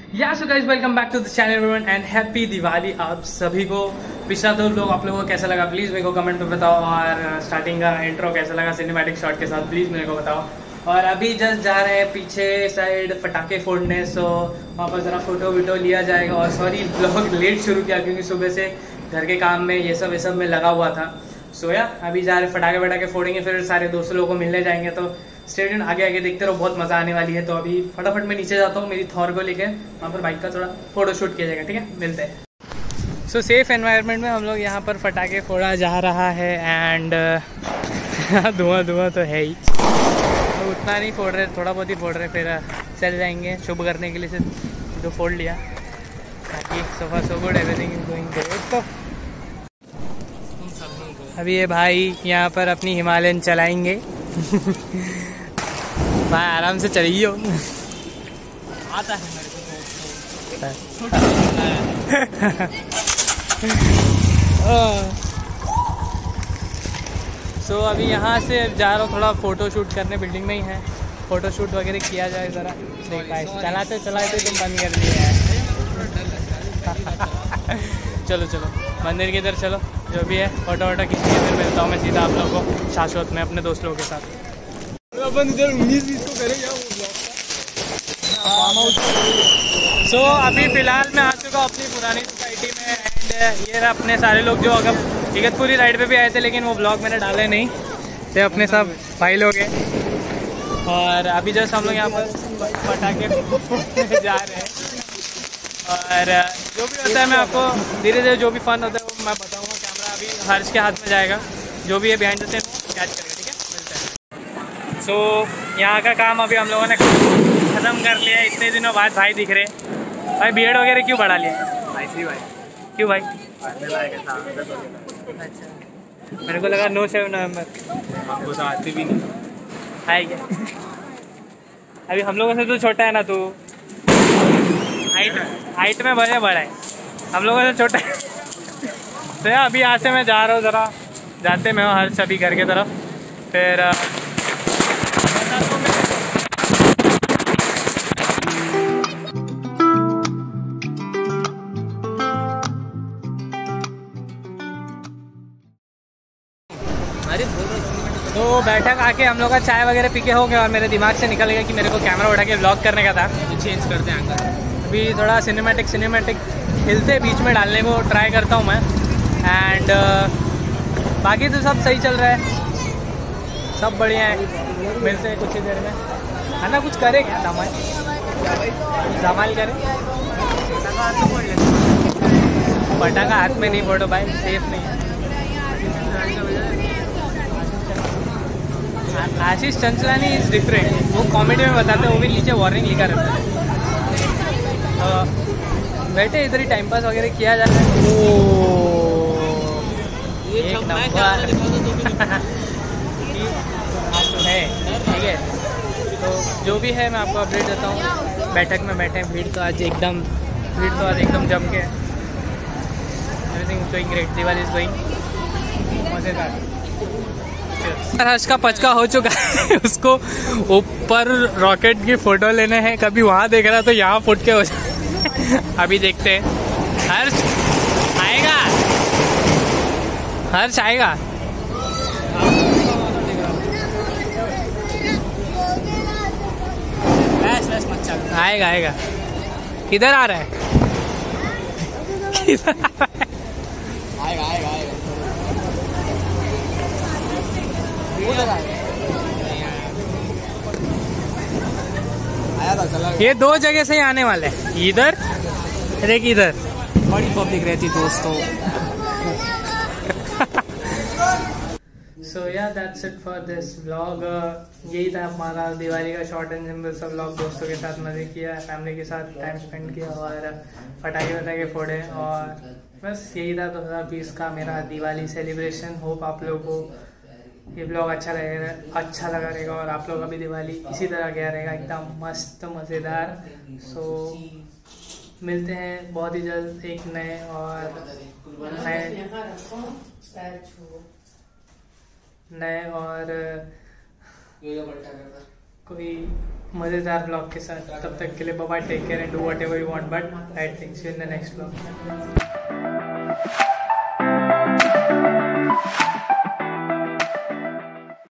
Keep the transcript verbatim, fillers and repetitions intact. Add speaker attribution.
Speaker 1: या so guys welcome back to the channel everyone and happy Diwali आप सभी को। पिछला दो लोग आप लोगों को कैसा लगा प्लीज़ मेरे को कमेंट में बताओ, और स्टार्टिंग का इंट्रो कैसा लगा सिनेमैटिक शॉट के साथ प्लीज़ मेरे को बताओ। और अभी जस्ट जा रहे हैं पीछे साइड पटाखे फोड़ने, सो वहाँ पर ज़रा फोटो वीटो लिया जाएगा। और सॉरी ब्लॉग लेट शुरू किया क्योंकि सुबह से घर के काम में ये सब ये सब में लगा हुआ था। सो या अभी जा रहे फटाखे वटाखे फोड़ेंगे, फिर सारे दोस्तों लोगों को मिलने जाएंगे। तो स्टेडियम आगे आगे देखते रहो, बहुत मजा आने वाली है। तो अभी फटाफट मैं नीचे जाता हूँ मेरी थॉर को लेके, वहाँ पर बाइक का थोड़ा फोटो शूट किया जाएगा। ठीक है, मिलते हैं। सो सेफ एनवायरनमेंट में हम लोग यहाँ पर फटाखे फोड़ा जा रहा है एंड धुआं धुआं तो है ही, तो उतना नहीं फोड़ रहे, थोड़ा बहुत ही फोड़ रहे, फिर चल जाएंगे शुभ करने के लिए। सिर्फ जो फोड़ लिया, बाकी so far so good, everything is going great. तो अभी ये भाई यहाँ पर अपनी हिमालयन चलाएंगे भाई आराम से चलिए, आता है मेरे को। सो अभी यहाँ से जा रहा हूँ थोड़ा फ़ोटो शूट करने, बिल्डिंग में ही है, फ़ोटो शूट वगैरह किया जाए ज़रा। देखा चलाते चलाते तुम बंद कर दिए है चलो चलो मंदिर की इधर चलो, जो भी है फोटो वोटो खींचिए, फिर मिलता हूँ मैं सीधा आप लोगों को शाश्वत में अपने दोस्त लोगों के साथ।
Speaker 2: अपन इधर उन्नीस बीस को करेंगे।
Speaker 1: सो so, अभी फ़िलहाल मैं आ चुका हूँ अपनी पुरानी सोसाइटी में एंड ये रहा अपने सारे लोग जो अगर इगतपुरी राइड पे भी आए थे, लेकिन वो ब्लॉग मैंने डाले नहीं थे, अपने सब भाई लोग हैं। और अभी जस्ट हम लोग यहाँ पर पटाखे जा रहे हैं, और जो भी होता है मैं आपको धीरे धीरे जो भी फन होता है वो मैं बताऊँगा। कैमरा अभी हर्ष के हाथ में जाएगा, जो भी है बिहाइंड द सीन कैच करेगा। ठीक है, मिलते हैं। सो so, यहाँ का काम अभी हम लोगों ने ख़त्म कर लिया है। इतने दिनों बाद भाई दिख रहे हैं। भाई बियर्ड वगैरह क्यों बढ़ा लिया?
Speaker 2: ऐसी भाई
Speaker 1: क्यों भाई?
Speaker 2: अच्छा,
Speaker 1: मेरे को लगा नो सेवन नवंबर
Speaker 2: आपको तो आती भी नहीं
Speaker 1: है क्या? अभी हम लोगों से तो छोटा है ना तू, हाइट हाइट में बड़े बड़ा है, हम लोगों से छोटा है। तो यार अभी यहाँ से मैं जा रहा हूँ, ज़रा जाते मैं हर सभी घर के तरफ, फिर तो बैठक आके हम लोग का चाय वगैरह पी के हो गया, और मेरे दिमाग से निकल गया कि मेरे को कैमरा उठा के व्लॉग करने का था।
Speaker 2: तो चेंज करते हैं अंदर।
Speaker 1: अभी थोड़ा सिनेमैटिक सिनेमैटिक हिलते बीच में डालने को ट्राई करता हूँ मैं। एंड uh, बाकी तो सब सही चल रहा है, सब बढ़िया है। मिलते हैं कुछ ही देर में, है ना? कुछ करे क्या धमाल धमाल करे? पटाखा हाथ में नहीं फोड़ो भाई, सेफ नहीं है। आशीष चंचलानी इज डिफरेंट, वो कॉमेडी में बताते हैं, वो भी नीचे वार्निंग लिखा रहता है। तो बैठे इधर ही टाइम पास वगैरह किया जाता है। एक नंबर है, ठीक है। तो जो भी है मैं आपको अपडेट देता हूँ। बैठक में बैठे, भीड़ तो आज एकदम भीड़ तो आज एकदम जम के, everything is going great, Diwali is going मज़ेदार। हर्ष का पचका हो चुका है, उसको ऊपर रॉकेट की फोटो लेने हैं, कभी वहाँ देख रहा तो यहाँ फुट के हो जाए। अभी देखते हैं हर्ष आएगा, हर्ष आएगा। आएगा आएगा, किधर आ रहा है? किधर आ रहा है?
Speaker 2: आएगा आएगा आएगा। आया था, चला
Speaker 1: ये दो जगह से ही आने वाले हैं, इधर एक इधर।
Speaker 2: बड़ी पब्लिक रहती दोस्तों।
Speaker 1: So yeah that's it for this vlog. यही था हमारा दिवाली का शॉर्ट एंड सिंपल सा व्लॉग। दोस्तों के साथ मजे किया, फैमिली के साथ टाइम स्पेंड किया, और पटाखे वटाखे फोड़े, और बस यही था दो हज़ार बीस का मेरा दिवाली सेलिब्रेशन। होप आप लोगों को ये ब्लॉग अच्छा लगेगा, अच्छा लगा रहेगा, और आप लोगों का भी दिवाली इसी तरह गया रहेगा, एकदम मस्त मज़ेदार। सो मिलते हैं बहुत ही जल्द एक नए और नए नए और कोई मजेदार ब्लॉग के साथ। तब तक के लिए bye bye, take care and do whatever you want but I think see you in the next blog.